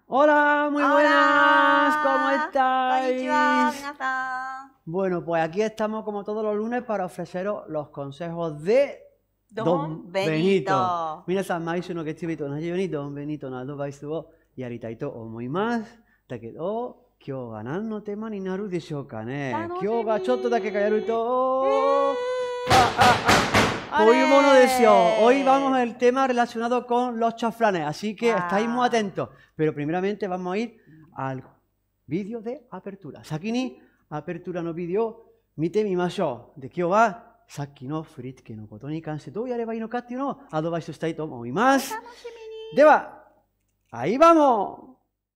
Hola, muy buenas, ¿cómo estáis? Konnichiwa, minasan. Bueno, pues aquí estamos como todos los lunes para ofreceros los consejos de Don Benito. 皆さん、毎週の月曜日と同じようにドン・ベニートのアドバイスをやりたいと思います。だけど、今日は何のテーマになるでしょうかね。 楽しみ。 今日がちょっとだけやると、こういうものですよ。Hoy vamos al tema relacionado con los chaflanes, así que estáis muy atentos. Pero primeramente vamos a ir al vídeo de apertura. 先にアペルトゥラのビデオを見てみましょう。で、今日はさっきの振り付けのことに関してどうやればいいのかっていうのをアドバイスしたいと思います。では、ahí vamos!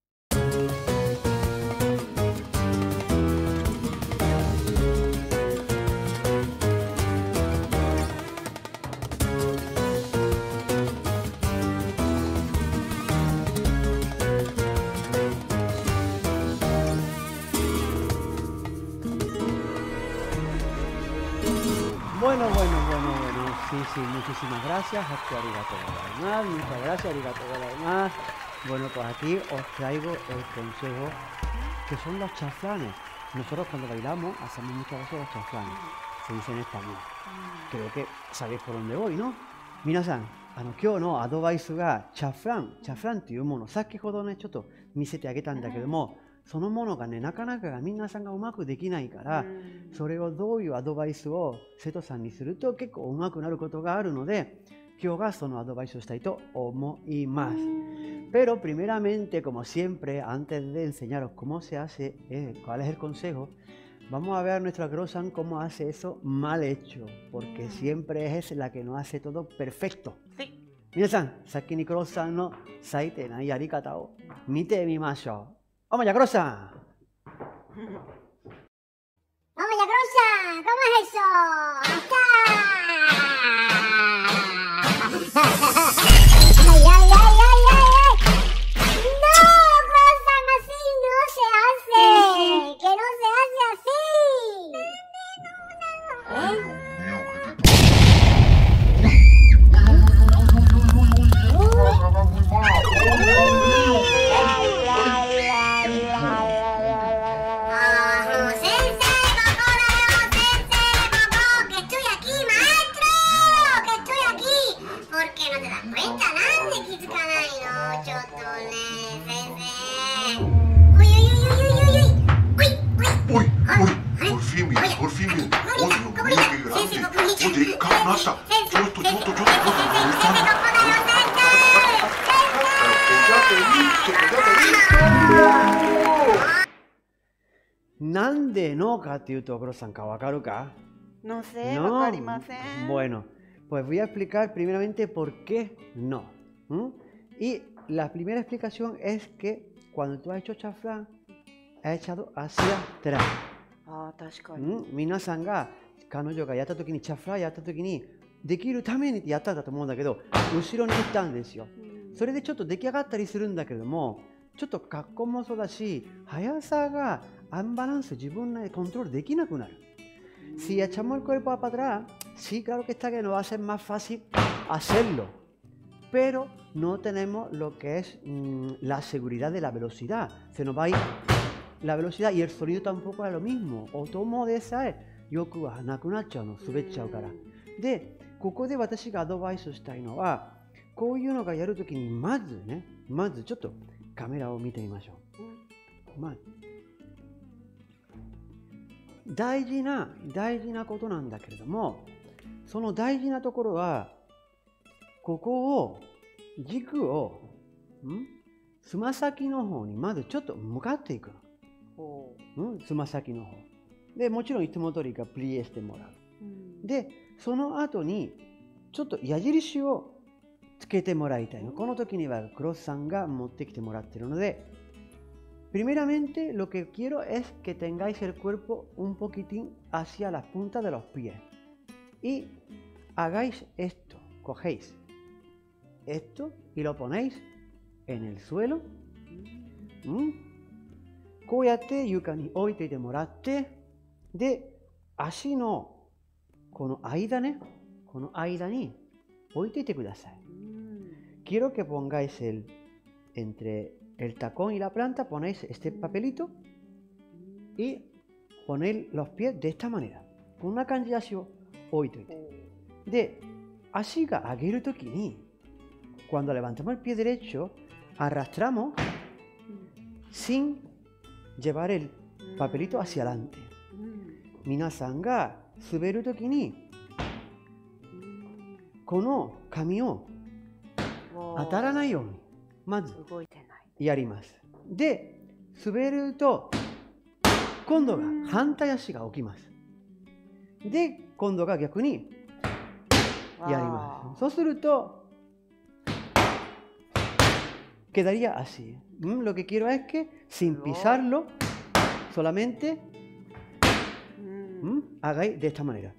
Bueno, sí, muchísimas gracias, muchas gracias, Bueno, pues aquí os traigo el consejo que son los chaflanes. Nosotros cuando bailamos hacemos muchas veces los chaflanes, se dice en español. Creo que sabéis por dónde voy, ¿no? Minasan, 今日のアドバイスがチャフランというもの、先ほどねちょっと見せてあげたんだけども、そのものがね、なかなか皆さんがうまくできないから、それをどういうアドバイスを生徒さんにすると結構うまくなることがあるので、今日がそのアドバイスをしたいと思います。Pero primeramente, como siempre, antes de enseñaros cómo se hace, cuál es el consejo, vamos a ver a nuestra Grosan cómo hace eso mal hecho, porque siempre es la que no hace todo perfecto. Sí. 皆さん、先にGrosanの最低なやり方を見てみましょう。Vamos ya, Grosan. Vamos ya, Grosan. ¿Cómo es eso? ¡Ay, ay, ay, ay, ay! ¡No, Grosan! Así no se hace. ¡Que no se hace así! Por fin bien. Oye, lo mío que grande. Oye, calma, ¿Nande no kaっていうと、Grosan ka wakaru ka? No sé, No. wakarimasen. Bueno, pues voy a explicar primeramente por qué no. Y la primera explicación es que cuando tú has hecho chaflán, has echado hacia atrás. ああ、確かに。 皆さんが彼女がやった時にチャフラーやった時にできるためにやったんだと思うんだけど、後ろに行ったんですよ。それでちょっと出来上がったりするんだけれども、ちょっと格好もそうだし、速さがアンバランス自分でコントロールできなくなる。Si echamos el cuerpo para atrás, sí, claro que está que nos va a ser más fácil hacerlo, pero no tenemos lo que es la seguridad de la velocidad. Se nos va a ir la velocidad y el sonido tampoco es lo mismo. Otomo de esa es yoku wa nakunaccau no, subetchau kara. De, ここで私がアドバイスしたいのは、こういうのがやるときにまずちょっとカメラを見てみましょう。大事なことなんだけれども、その大事なところは、ここを軸をつま先の方にまずちょっと向かっていくの。つま先の方で、もちろんいつも通りがプリエしてもらう。で、その後にちょっと矢印をつけてもらいたいの。この時にはGrosanさんが持ってきてもらっているので、primeramente lo que quiero es que tengáis el cuerpo un poquitín hacia las puntas de los pies y hagáis esto, cogéis esto y lo ponéis en el suelo. こうやって床に置いていてもらって、で、足のこの間ね、この間に置いていてください。Quiero que pongáis entre el tacón y la planta ponéis este papelito y ponéis los pies de esta manera. こんな感じで足を置いといて。で、足が上げるときに、cuando levantamos el pie derecho, arrastramos sin llevar el papelito hacia adelante. 皆さんが滑るときに、この紙を当たらないように、まずやります。で、滑ると、今度が反対足が起きます。で、今度が逆にやります。そうすると、quedaría así. Lo que quiero es que, sin pisarlo, solamente hagáis de esta manera.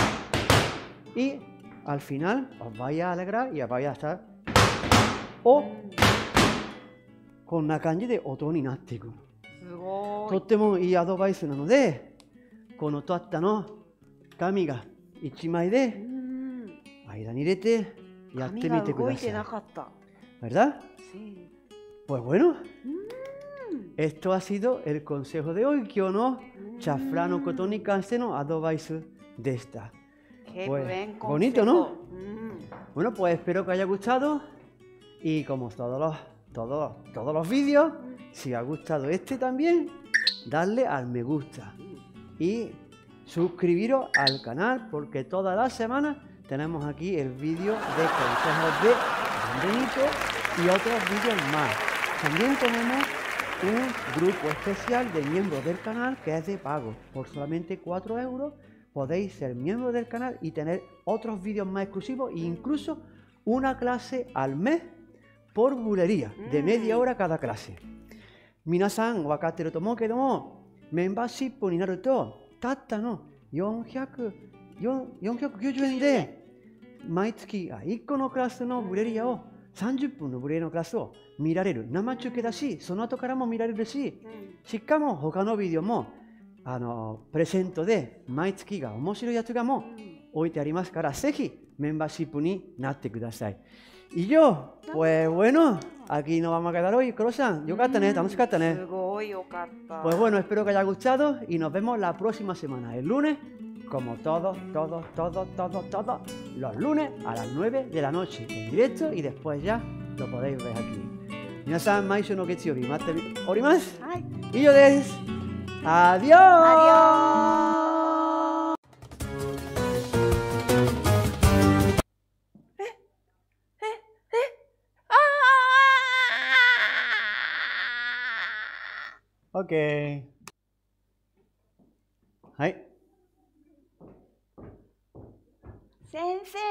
Y al final os vais a alegrar y os vais a estar o こんな感じで音になっていく。とってもいいアドバイスなので、このとったの紙が1枚で間に入れてやってみてください。¿Verdad? Sí. Pues bueno, esto ha sido el consejo de hoy. 今日のチャフラのことに関してのアドバイスでした。Pues, bonito, ¿no? Bueno, pues espero que haya gustado y como todos los vídeos, si os ha gustado este también, darle al me gusta y suscribiros al canal porque todas las semanas tenemos aquí el vídeo de consejos de Benito y otros vídeos más. También tenemos un grupo especial de miembros del canal que es de pago. Por solamente 4 euros podéis ser miembros del canal y tener otros vídeos más exclusivos e incluso una clase al mes por bulería, de media hora cada clase. 皆さん分かってると思うけども、メンバーシップになるとたったの490円で毎月1個のクラスのブレリアを30分のブレリアのクラスを見られる。生中継だし、その後からも見られるし、しかも他のビデオもプレゼントで毎月が面白いやつがも置いてありますから、ぜひメンバーシップになってください。Y yo, pues bueno, aquí nos vamos a quedar hoy. Crosan, yo canta,楽しかったね。Pues bueno, espero que haya gustado y nos vemos la próxima semana, el lunes, como todos los lunes a las 9 de la noche, en directo y después ya lo podéis ver aquí. 皆さん、毎週の月曜日待っております。以上です。Adiós. OK。はい。 先生、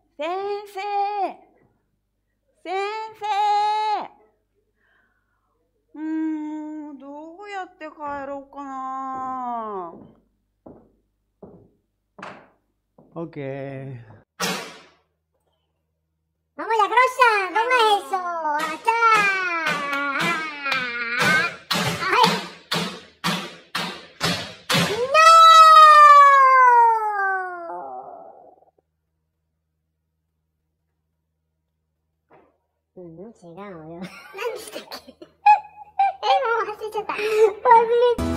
どうやって帰ろうかな。 OK。 Vamos ya, Crosan, ¿cómo es eso? ¡Hasta! No, 違うよ。何でしたっけ？もう忘れちゃった。忘れた。